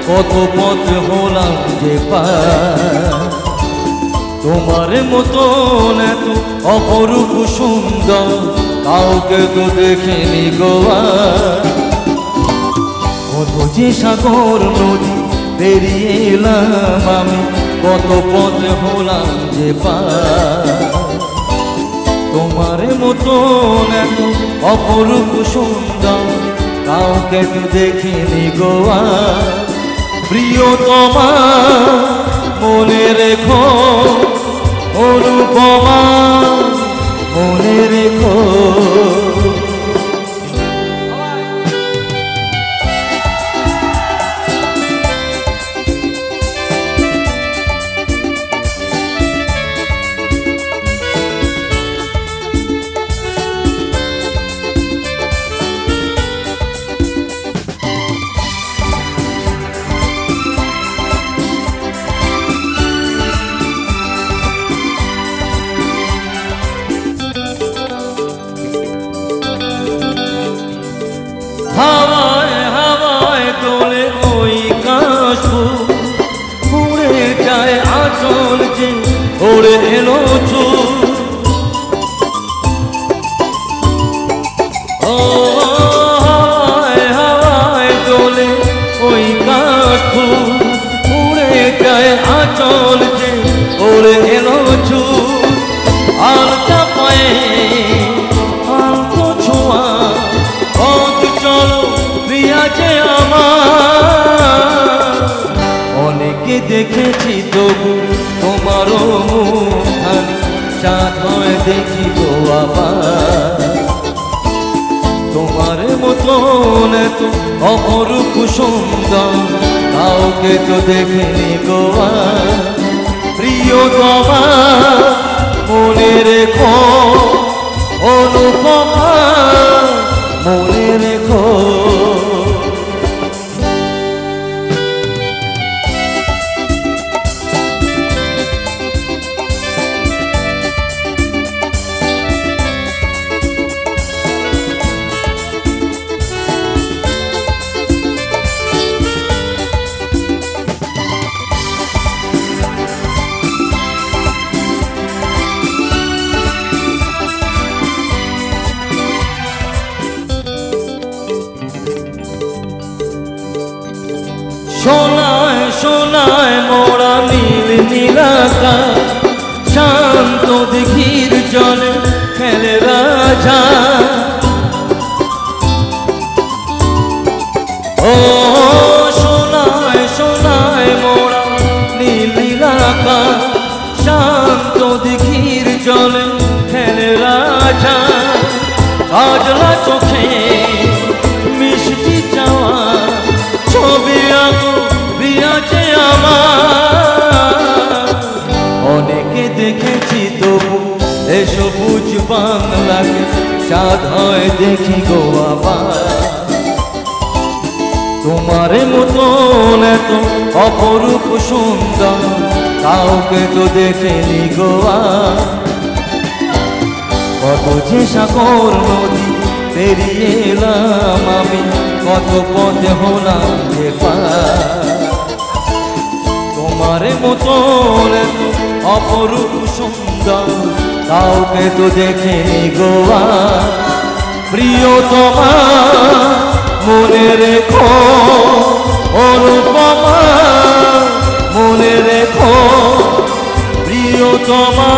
কত পথ হলাম যে পার। তোমার মতন এত অপরূপ সুন্দর কাউকে তো দেখিনি গোয়া। কত যে সাগর নদী পেরিয়ে এলাম আমি, কত পথ হলাম যে পার। তোমার মতন এত অপরূপ সুন্দর কাউকে তো দেখিনি গোয়া। প্রিয়তমা মনে রেখো, অনুপমা মনে রেখো। হাওয়ায় হাওয়ায় দোলে ওই কাশফুল, উড়ে যায় আঁচল যে ওড়ে এলো চুল। ও হাওয়ায় হাওয়ায় দোলে ওই কাশফুল, উড়ে যায় আঁচল যে ওড়ে এলো চুল। আলতা পায়ে আলতো ছোঁয়া, যে আমার অনেকে দেখেছি তবু তোমারও মুখখানি চাঁদ হয়ে দেখি গো আবার। তোমার মতন এত অপরূপ সুন্দর কাউকে তো দেখেনি গোয়া। প্রিয়তমা মনে রেখো, অনুপমা মনে রেখো। সোনায় সোনায় মোড়া নীল নীলাকাশ, শান্ত দিঘির জলে খেলে রাজা। ও সোনায় সোনায় মোড়া নীল নীলাকাশ, শান্ত দিঘির জলে খেলে রাজা। কাজলা চোখে মিষ্টি চাওয়া ছবি আঁকো প্রিয়াছে আমার। অনেকে দেখেছি তবু এ সবুজ বাংলাকে চাঁদ হয় দেখি গো আবার। তোমার মতন এত অপরূপ সুন্দর কাউকে তো দেখেনি গোয়া। কত যে সাগর নদী পেরিয়ে এলাম আমি, কত পথ হলাম যে পার। তোমার মতন এত অপরূপ সুন্দর কাউকে তো দেখেনি গোয়া। প্রিয়তমা মনে রেখো, অনুপমা মনে রেখো। প্রিয়তমা